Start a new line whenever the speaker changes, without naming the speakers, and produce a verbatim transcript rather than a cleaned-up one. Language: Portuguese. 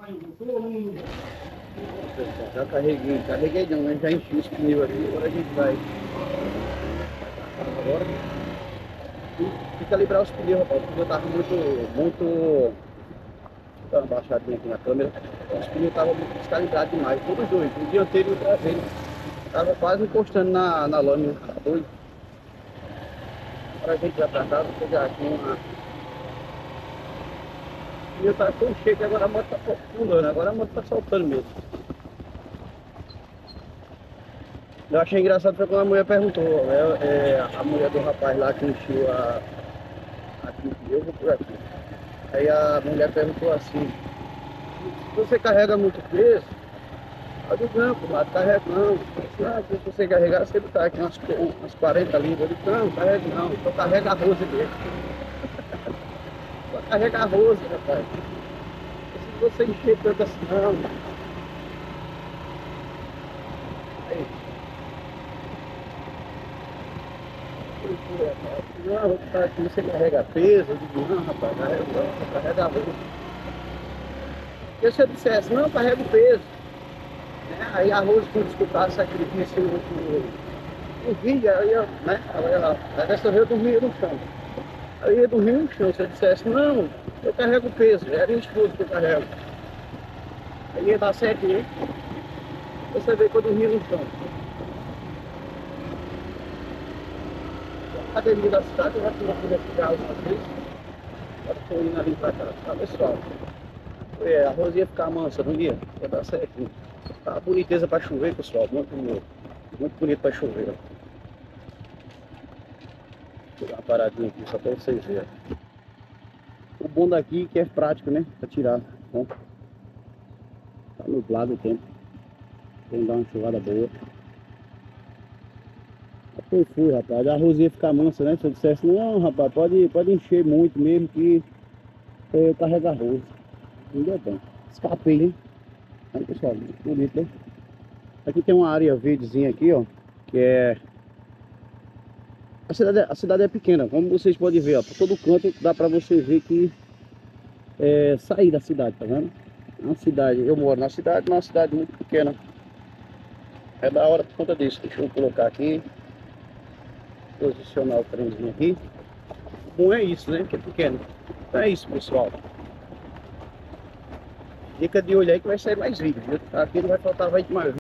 Já carreguei, carreguei não, né? Já enchi os pneus aqui, agora a gente vai. Agora tem que calibrar os pneus, rapaz. O pneu tava muito, muito. Dá uma baixadinha aqui na câmera. Os pneus estavam muito descalibrados demais, todos os dois, o dianteiro e o traseiro. Tava quase encostando na, na lâmina, tá doido? Agora a gente vai pra cá, vou pegar aqui uma. O pneu tá tão cheio que agora a moto tá pulando, agora a moto tá soltando mesmo. Eu achei engraçado foi quando a mulher perguntou, é, é, a mulher do rapaz lá que encheu a. Aqui, eu vou por aqui. Aí a mulher perguntou assim, se você carrega muito peso? Eu digo, não, comadre, carrega não. Ah, se você carregar, você tá aqui umas, umas quarenta libras. Eu digo, não, carrega não, só carrega arroz mesmo. Só carrega arroz, rapaz. Se você encher tanto assim, não. Aí, não, vou ficar aqui, você carrega peso. Eu digo, não, rapaz, carrega não, só carrega arroz. Porque se eu dissesse, não, carrega o peso. Né? Aí arroz, quando escutar sacrifício no vídeo, aí eu, né? Aí dessa vez eu dormia no chão. Aí eu ia dormir no chão. Se eu dissesse, não, eu carrego o peso, era minha esposa que eu carrego. Aí ia dar certinho, hein? Você vê que eu dormia no chão. A academia da cidade, eu já fui aqui nesse carro uma vez. Agora estou indo ali pra cá, tá pessoal? É, a arroz ia ficar mansa, não ia? Ia dar certinho. Tá boniteza pra chover, pessoal. Muito, muito bonito pra chover. Vou dar uma paradinha aqui só pra vocês verem. O bom daqui é que é prático, né? Pra tirar. Bom, tá nublado o tempo. Tem que dar uma chuvada boa. Foi, fui, rapaz. A arroz ia ficar mansa, né? Se eu dissesse, não, rapaz, pode, pode encher muito mesmo que eu carrego arroz. Não deu bem. Escapei, hein? Aí, pessoal, muito bonito, né? Aqui tem uma área verdezinha aqui, ó. Que é... A cidade, é- a cidade é pequena, como vocês podem ver, ó. Por todo canto dá pra você ver que é sair da cidade, tá vendo? É uma cidade, eu moro na cidade, mas é uma cidade muito pequena. É da hora por conta disso. Deixa eu colocar aqui. Posicionar o trenzinho aqui. O bom é isso, né? Que é pequeno. Então é isso, pessoal. Dica de olho aí que vai sair mais vídeo, viu? Aqui não vai faltar mais